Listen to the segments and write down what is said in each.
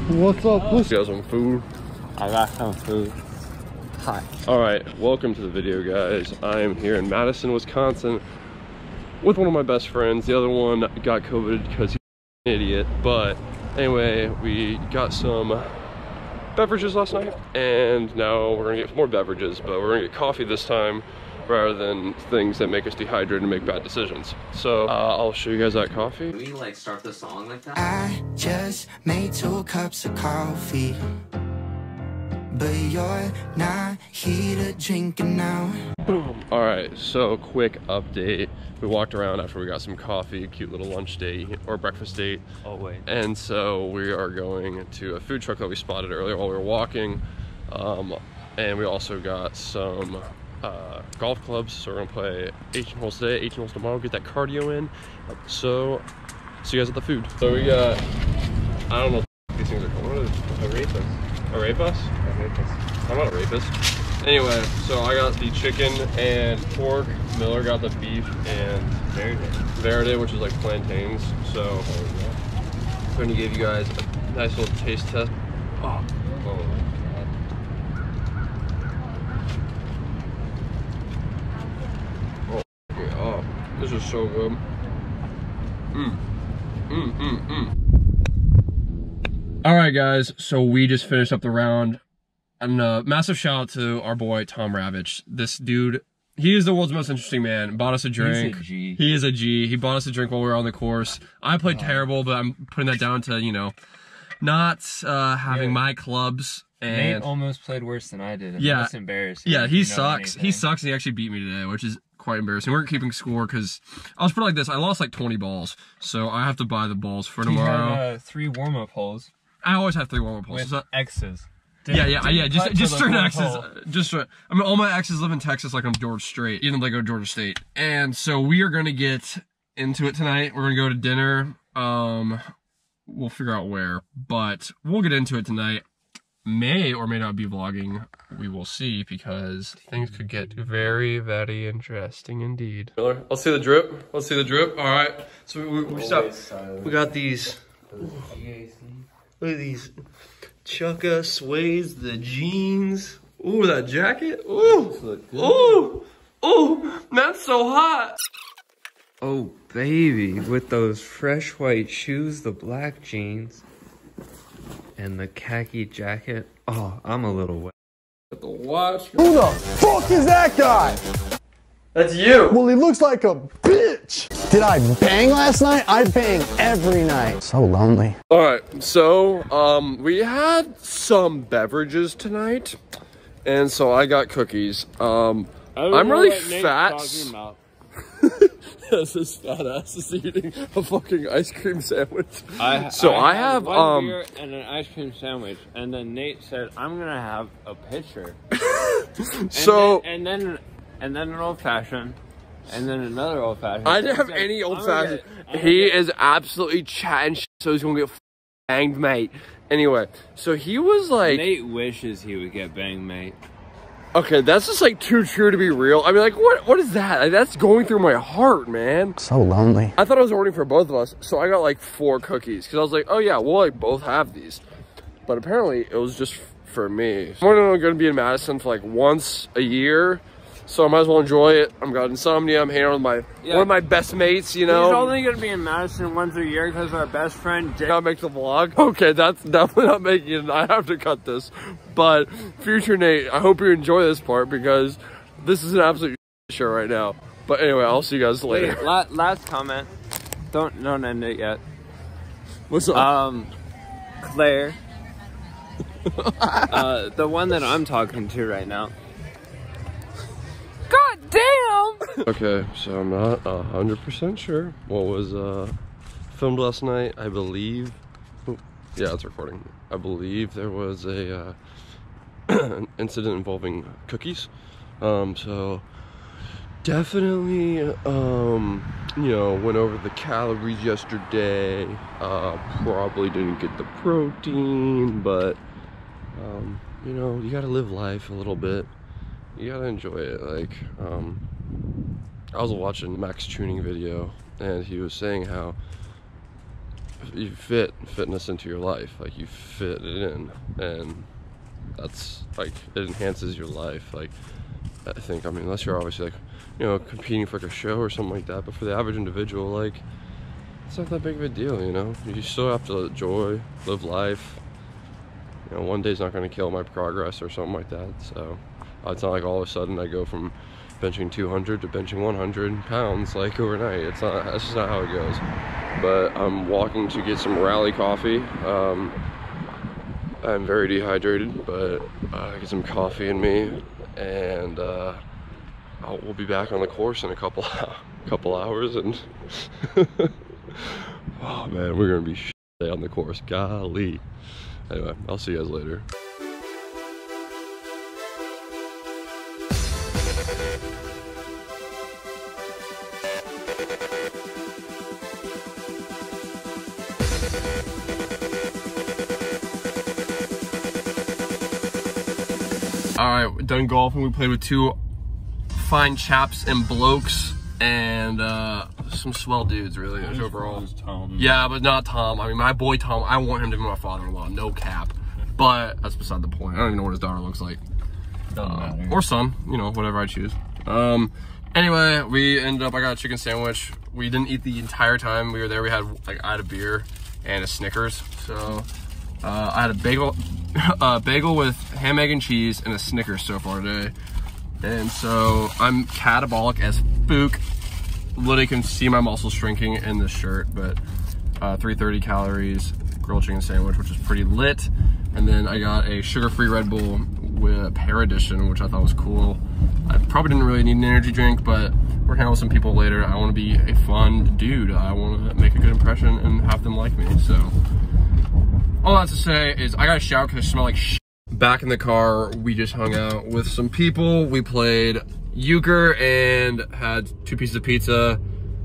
What's up, pussy? You got some food? I got some food. Hi. Alright, welcome to the video, guys. I am here in Madison, Wisconsin with one of my best friends. The other one got COVID because he's an idiot. But anyway, we got some beverages last night, and now we're gonna get more beverages, but we're gonna get coffee this time rather than things that make us dehydrated and make bad decisions. So I'll show you guys that coffee. Can we like start the song like that? I just made 2 cups of coffee, but you're not here to drink it now. Boom. All right, so quick update. We walked around after we got some coffee, a cute little lunch date or breakfast date. Oh wait. And so we are going to a food truck that we spotted earlier while we were walking. And we also got some golf clubs, so we're gonna play 18 holes today, 18 holes tomorrow, get that cardio in. So see you guys at the food. So we got, I don't know what these things are called. What are they? A rapist. A rapist? A rapist. I'm not a rapist. Anyway, so I got the chicken and pork. Miller got the beef and verde, which is like plantains. So I'm gonna give you guys a nice little taste test. Oh. Oh, this is so good. All right, guys, so we just finished up the round. And a massive shout out to our boy, Tom Ravitch. This dude, he is the world's most interesting man. Bought us a drink. He's a G. He is a G. He bought us a drink while we were on the course. I played terrible, but I'm putting that down to, you know, not having my clubs. And Nate almost played worse than I did. Yeah. That's embarrassing. Yeah, he sucks. He sucks. He actually beat me today, which is quite embarrassing. We weren't keeping score because I'll just put it like this. I lost like 20 balls, so I have to buy the balls for tomorrow. You had 3 warm-up holes. I always have 3 warm-up holes. With X's. Yeah, just straight X's. Just straight. I mean, all my exes live in Texas, like I'm George Strait, even though they go to Georgia State. And so we are gonna get into it tonight. We're gonna go to dinner. We'll figure out where, but we'll get into it tonight. May or may not be vlogging. We will see, because things could get very, very interesting indeed. Miller, let's see the drip. Let's see the drip. All right. So we stopped. We got these. Look at these. Chukka suedes, the jeans. Ooh, that jacket. Ooh, ooh, ooh, that's so hot. Oh, baby, with those fresh white shoes, the black jeans, and the khaki jacket. Oh, I'm a little wet. The watch. Who the fuck is that guy? That's you. Well, he looks like a bitch. Did I bang last night? I bang every night. So lonely. All right, so we had some beverages tonight, and so I got cookies. I'm really fat. Yes, this fat ass is eating a fucking ice cream sandwich. I have one beer and an ice cream sandwich, and then Nate said, "I'm gonna have a pitcher." and then an old fashioned. And then another old fashioned. I didn't have any old fashioned. He is absolutely chatting shit, so he's gonna get banged, mate. Anyway, so he was like, Nate wishes he would get banged, mate. Okay, that's just like too true to be real. I mean, like, what is that? Like, that's going through my heart, man. So lonely. I thought I was ordering for both of us, so I got like 4 cookies because I was like, oh yeah, we'll like both have these. But apparently, it was just for me. I'm only going to be in Madison for like once a year. So I might as well enjoy it. I've got insomnia. I'm hanging out with one of my best mates, you know. He's only going to be in Madison once a year because our best friend Jake. Not make the vlog. Okay, that's definitely not making it. I have to cut this. But future Nate, I hope you enjoy this part because this is an absolute show right now. But anyway, I'll see you guys later. Wait, last comment. Don't end it yet. What's up? Claire. The one that I'm talking to right now. God damn! Okay, so I'm not 100% sure what was filmed last night. I believe, yeah, it's recording. I believe there was a an incident involving cookies. So definitely, you know, went over the calories yesterday. Probably didn't get the protein, but you know, you gotta live life a little bit. You gotta enjoy it. Like, I was watching Max tuning video, and he was saying how fit fitness into your life. Like, you fit it in, and that's like, it enhances your life. Like, I think, I mean, unless you're obviously like, you know, competing for like a show or something like that, but for the average individual, like, it's not that big of a deal, you know. You still have to enjoy, live life. You know, one day's not going to kill my progress or something like that. So it's not like all of a sudden I go from benching 200 to benching 100 pounds like overnight. It's not, that's just not how it goes. But I'm walking to get some Rally coffee. I'm very dehydrated, but I get some coffee in me, and we'll be back on the course in a couple hours, and oh man, we're gonna be shit on the course, golly. Anyway, I'll see you guys later. All right, done golfing. We played with two fine chaps and blokes, and some swell dudes, really, overall. Tom. Yeah, but not Tom. I mean, my boy Tom, I want him to be my father-in-law, no cap. But that's beside the point. I don't even know what his daughter looks like. Doesn't matter. Or son, you know, whatever I choose. Anyway, we ended up, I got a chicken sandwich. We didn't eat the entire time we were there. We had, like, I had a beer and a Snickers. So, I had a bagel with ham, egg, and cheese, and a Snickers so far today. And so I'm catabolic as spook. Literally can see my muscles shrinking in this shirt, but 330 calories, grilled chicken sandwich, which is pretty lit. And then I got a sugar-free Red Bull with Pear Edition, which I thought was cool. I probably didn't really need an energy drink, but we're hanging with some people later. I want to be a fun dude. I want to make a good impression and have them like me. So all that to say is I got a shower because I smell like shit. Back in the car, we just hung out with some people. We played euchre and had 2 pieces of pizza,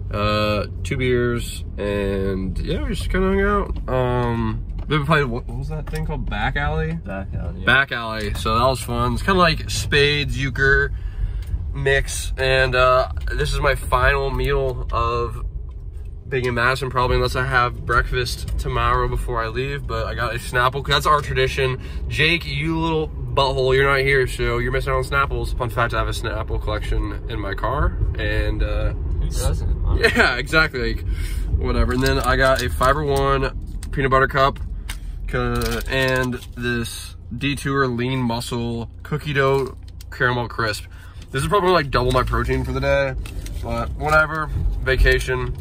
2 beers, and yeah, we just kind of hung out. We played, what was that thing called? Back alley? Back alley. Yeah. Back alley. So that was fun. It's kind of like spades, euchre mix, and this is my final meal of being in Madison, probably, unless I have breakfast tomorrow before I leave. But I got a Snapple, because that's our tradition. Jake, you little butthole, you're not here, so you're missing out on Snapples. Fun fact, I have a Snapple collection in my car, and who doesn't? Huh? yeah, exactly, like, whatever. And then I got a Fiber One peanut butter cup, and this Detour lean muscle cookie dough caramel crisp. This is probably like double my protein for the day, but whatever, vacation.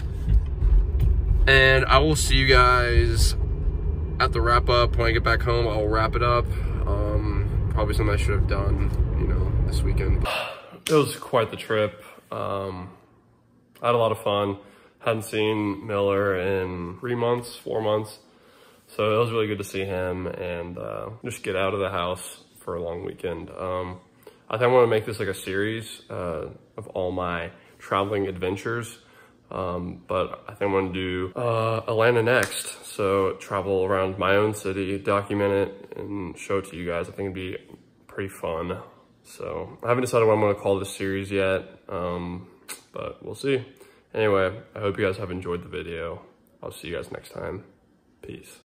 And I will see you guys at the wrap up. When I get back home, I'll wrap it up. Probably something I should have done, you know, this weekend. It was quite the trip. I had a lot of fun. Hadn't seen Miller in 3 months, 4 months. So it was really good to see him and just get out of the house for a long weekend. I think I want to make this like a series of all my traveling adventures. But I think I'm gonna do Atlanta next. So travel around my own city, document it, and show it to you guys. I think it'd be pretty fun. So I haven't decided what I'm gonna call this series yet, but we'll see. Anyway, I hope you guys have enjoyed the video. I'll see you guys next time. Peace.